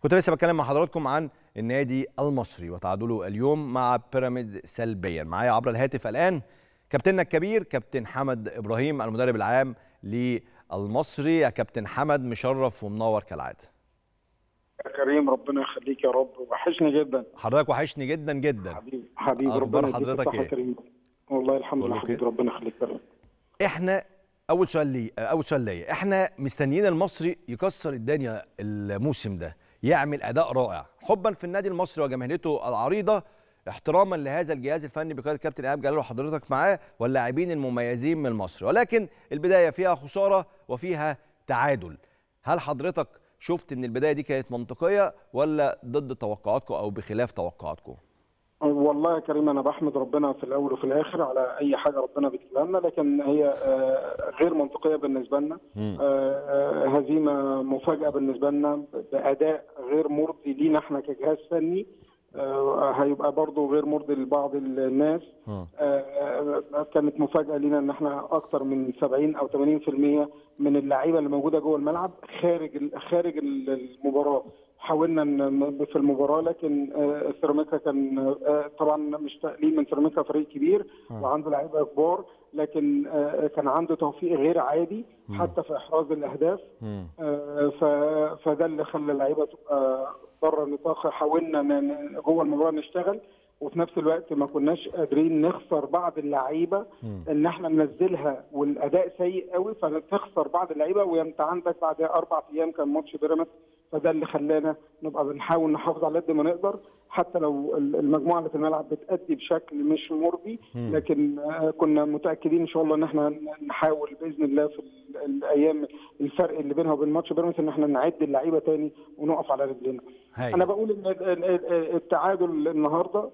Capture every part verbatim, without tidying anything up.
كنت لسه بتكلم مع حضراتكم عن النادي المصري وتعادله اليوم مع بيراميدز سلبيا. معايا عبر الهاتف الان كابتننا الكبير كابتن حمد ابراهيم المدرب العام للمصري. يا كابتن حمد مشرف ومنور كالعاده. يا كريم ربنا يخليك يا رب، وحشني جدا. حضرتك وحشني جدا جدا حبيبي حبيبي ربنا يديك الصحه يا كريم. والله الحمد لله حبيبي ربنا يخليك يا رب. احنا اول سؤال لي اول سؤال ليا احنا مستنيين المصري يكسر الدنيا الموسم ده، يعمل اداء رائع حبا في النادي المصري وجماهيرته العريضه، احتراما لهذا الجهاز الفني بقياده الكابتن ايهاب جلال وحضرتك معاه واللاعبين المميزين من المصري. ولكن البدايه فيها خساره وفيها تعادل. هل حضرتك شفت ان البدايه دي كانت منطقيه ولا ضد توقعاتكم او بخلاف توقعاتكم؟ والله يا كريم انا بحمد ربنا في الاول وفي الاخر على اي حاجه ربنا بيكتبها لنا، لكن هي غير منطقيه بالنسبه لنا. هزيمه مفاجاه بالنسبه لنا باداء غير مرضي لينا احنا كجهاز فني، هيبقى برضه غير مرضي لبعض الناس. كانت مفاجاه لينا ان احنا اكثر من سبعين او ثمانين بالمئة من اللعيبه اللي موجوده جوه الملعب خارج خارج المباراه. حاولنا في المباراه لكن سيراميكا كان طبعا مش تقليل من سيراميكا، فريق كبير وعنده لعيبه كبار، لكن كان عنده توفيق غير عادي حتى في احراز الاهداف. فده اللي خلى اللعيبه تبقى بره النطاق. حاولنا جوه المباراه نشتغل، وفي نفس الوقت ما كناش قادرين نخسر بعض اللعيبه ان احنا ننزلها والاداء سيء قوي فتخسر بعض اللعيبه. وانت عندك بعد اربع ايام كان ماتش بيراميدز، فده اللي خلانا نبقى بنحاول نحافظ على قد ما نقدر حتى لو المجموعه اللي في الملعب بتأدي بشكل مش مرضي، لكن كنا متاكدين ان شاء الله ان احنا نحاول باذن الله في الايام الفرق اللي بينها وبين ماتش بيراميدز ان احنا نعد اللعيبه تاني ونقف على رجلينا. انا بقول ان التعادل النهارده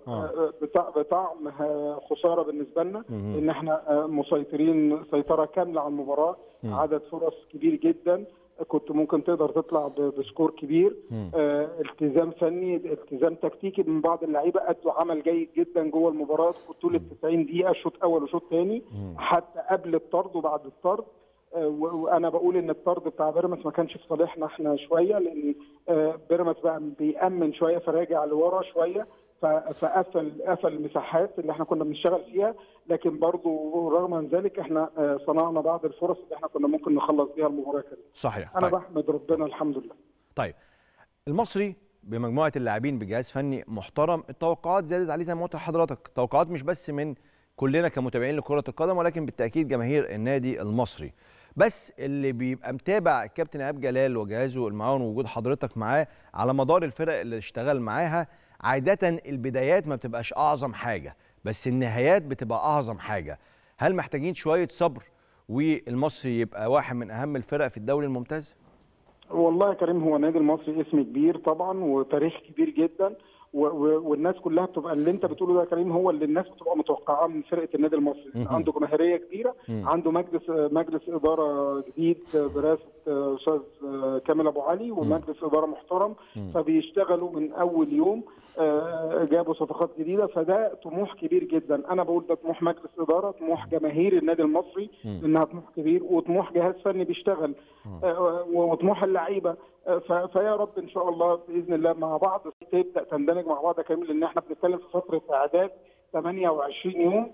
بطعم خساره بالنسبه لنا، ان احنا مسيطرين سيطره كامله على المباراه، عدد فرص كبير جدا، كنت ممكن تقدر تطلع بسكور كبير. آه، التزام فني، التزام تكتيكي من بعض اللعيبه، ادوا عمل جيد جدا جوه المباراه طول ال تسعين دقيقه، شوط اول وشوط ثاني حتى قبل الطرد وبعد الطرد. آه، وانا بقول ان الطرد بتاع بيراميدز ما كانش في صالحنا احنا شويه، لان آه، بيراميدز بقى بيأمن شويه فراجع لورا شويه، فقفل قفل المساحات اللي احنا كنا بنشتغل فيها. لكن برضو رغم من ذلك احنا صنعنا بعض الفرص اللي احنا كنا ممكن نخلص بيها المباراه كده. صحيح. انا طيب. بحمد ربنا الحمد لله. طيب المصري بمجموعه اللاعبين بجهاز فني محترم، التوقعات زادت عليه زي ما قلت لحضرتك، توقعات مش بس من كلنا كمتابعين لكره القدم ولكن بالتاكيد جماهير النادي المصري. بس اللي بيبقى متابع الكابتن ايهاب جلال وجهازه المعاون ووجود حضرتك معاه على مدار الفرق اللي اشتغل معاها، عادة البدايات ما بتبقاش أعظم حاجة بس النهايات بتبقى أعظم حاجة. هل محتاجين شوية صبر والمصري يبقى واحد من أهم الفرق في الدوري الممتاز؟ والله يا كريم هو النادي المصري اسم كبير طبعا وتاريخ كبير جدا، والناس كلها بتبقى اللي انت بتقوله ده يا كريم هو اللي الناس بتبقى متوقعاه من فرقه النادي المصري. عنده جماهيريه كبيره، عنده مجلس مجلس اداره جديد برئاسه استاذ كامل ابو علي ومجلس اداره محترم، فبيشتغلوا من اول يوم، جابوا صفقات جديده، فده طموح كبير جدا. انا بقول ده طموح مجلس اداره، طموح جماهير النادي المصري انها طموح كبير، وطموح جهاز فني بيشتغل، وطموح اللعيبه. فيا رب ان شاء الله باذن الله مع بعض تبدا تندمج مع بعض كامل، لان احنا بنتكلم في فتره اعداد ثمانية وعشرين يوم،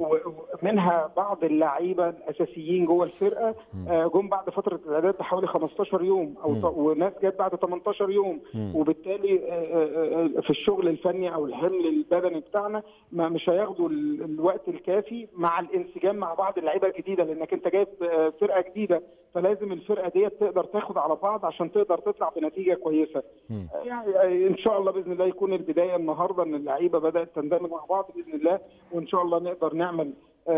ومنها بعض اللعيبه الاساسيين جوه الفرقه جم بعد فتره الاعداد بحوالي خمستاشر يوم، او وناس جت بعد تمنتاشر يوم، وبالتالي في الشغل الفني او الحمل البدني بتاعنا ما مش هياخدوا الوقت الكافي مع الانسجام مع بعض اللعيبه الجديده، لانك انت جايب فرقه جديده، فلازم الفرقه ديت تقدر تاخد على بعض عشان تقدر تطلع بنتيجه كويسه. يعني ان شاء الله باذن الله يكون البدايه النهارده ان اللعيبه بدات تندمج مع بعض باذن الله، وان شاء الله نقدر نعمل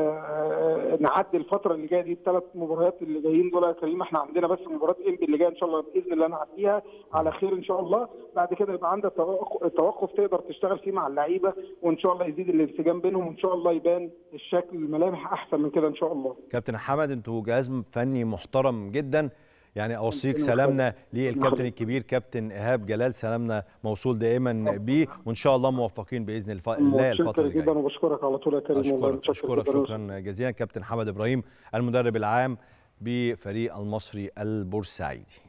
آه نعدي الفتره اللي جايه دي. الثلاث مباريات اللي جايين دول يا كريم احنا عندنا بس مباراه انبي اللي جايه ان شاء الله باذن الله نعديها على خير ان شاء الله. بعد كده يبقى عندك توقف تقدر تشتغل فيه مع اللعيبه، وان شاء الله يزيد الانسجام بينهم، وان شاء الله يبان الشكل الملامح احسن من كده ان شاء الله. كابتن حمد انتوا جهاز فني محترم جدا، يعني اوصيك سلامنا للكابتن الكبير كابتن ايهاب جلال، سلامنا موصول دائما بيه، وان شاء الله موفقين باذن الله الفتره الجايه. جدا وبشكرك على طول يا كريم. أشكرك, أشكرك شكرا جزيلا كابتن حمد ابراهيم المدرب العام بفريق المصري البورسعيدي.